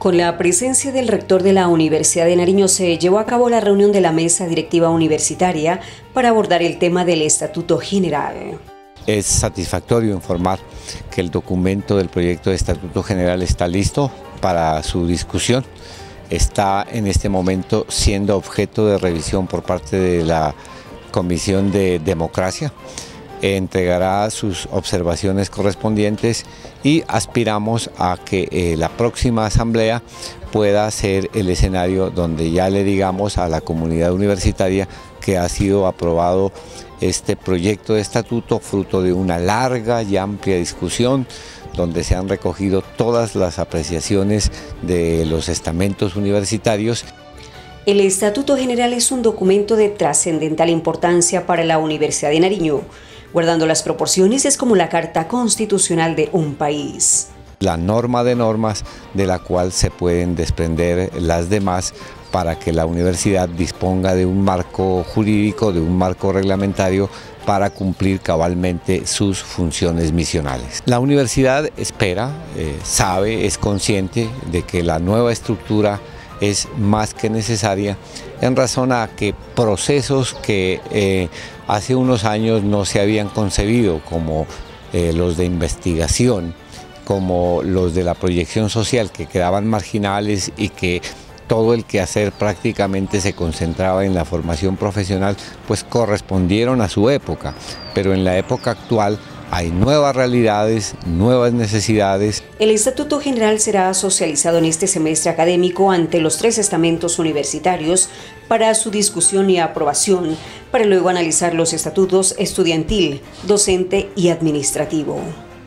Con la presencia del rector de la Universidad de Nariño se llevó a cabo la reunión de la mesa directiva universitaria para abordar el tema del Estatuto General. Es satisfactorio informar que el documento del proyecto de Estatuto General está listo para su discusión. Está en este momento siendo objeto de revisión por parte de la Comisión de Democracia. Entregará sus observaciones correspondientes y aspiramos a que la próxima asamblea pueda ser el escenario donde ya le digamos a la comunidad universitaria que ha sido aprobado este proyecto de estatuto fruto de una larga y amplia discusión donde se han recogido todas las apreciaciones de los estamentos universitarios. El Estatuto General es un documento de trascendental importancia para la Universidad de Nariño. Guardando las proporciones, es como la Carta Constitucional de un país. La norma de normas de la cual se pueden desprender las demás para que la universidad disponga de un marco jurídico, de un marco reglamentario para cumplir cabalmente sus funciones misionales. La universidad espera, sabe, es consciente de que la nueva estructura es más que necesaria en razón a que procesos que hace unos años no se habían concebido, como los de investigación, como los de la proyección social, que quedaban marginales y que todo el quehacer prácticamente se concentraba en la formación profesional, pues correspondieron a su época, pero en la época actual hay nuevas realidades, nuevas necesidades. El Estatuto General será socializado en este semestre académico ante los 3 estamentos universitarios para su discusión y aprobación, para luego analizar los estatutos estudiantil, docente y administrativo.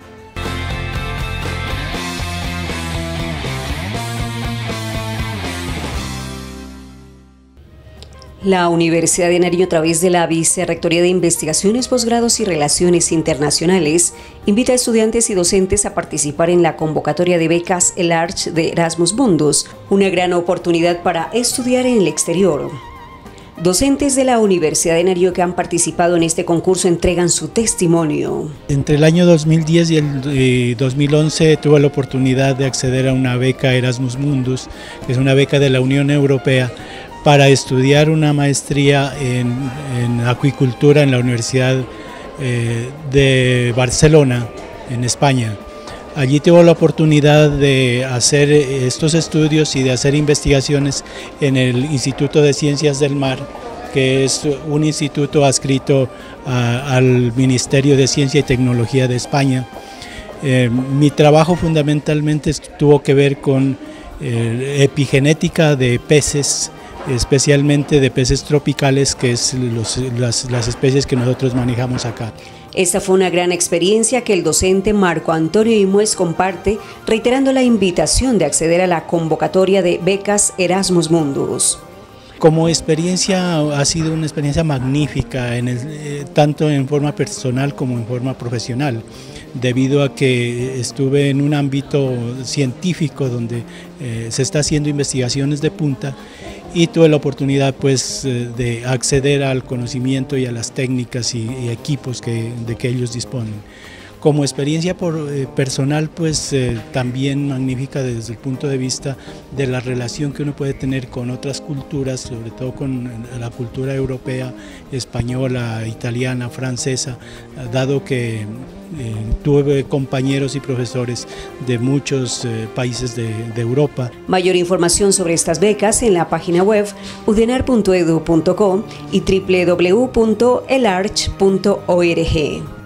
La Universidad de Nariño, a través de la Vicerrectoría de Investigaciones, Posgrados y Relaciones Internacionales, invita a estudiantes y docentes a participar en la convocatoria de becas El Arch de Erasmus Mundus, una gran oportunidad para estudiar en el exterior. Docentes de la Universidad de Nariño que han participado en este concurso entregan su testimonio. Entre el año 2010 y el 2011 tuve la oportunidad de acceder a una beca Erasmus Mundus, que es una beca de la Unión Europea, para estudiar una maestría en acuicultura en la Universidad de Barcelona, en España. Allí tuve la oportunidad de hacer estos estudios y de hacer investigaciones en el Instituto de Ciencias del Mar, que es un instituto adscrito al Ministerio de Ciencia y Tecnología de España. Mi trabajo fundamentalmente tuvo que ver con epigenética de peces, especialmente de peces tropicales, que es las especies que nosotros manejamos acá. Esta fue una gran experiencia que el docente Marco Antonio Imuez comparte, reiterando la invitación de acceder a la convocatoria de becas Erasmus Mundus. Como experiencia ha sido una experiencia magnífica, tanto en forma personal como en forma profesional, debido a que estuve en un ámbito científico donde se está haciendo investigaciones de punta y tuve la oportunidad pues de acceder al conocimiento y a las técnicas y equipos de que ellos disponen. Como experiencia personal, pues también magnífica desde el punto de vista de la relación que uno puede tener con otras culturas, sobre todo con la cultura europea, española, italiana, francesa, dado que tuve compañeros y profesores de muchos países de Europa. Mayor información sobre estas becas en la página web udenar.edu.co y www.elarch.org.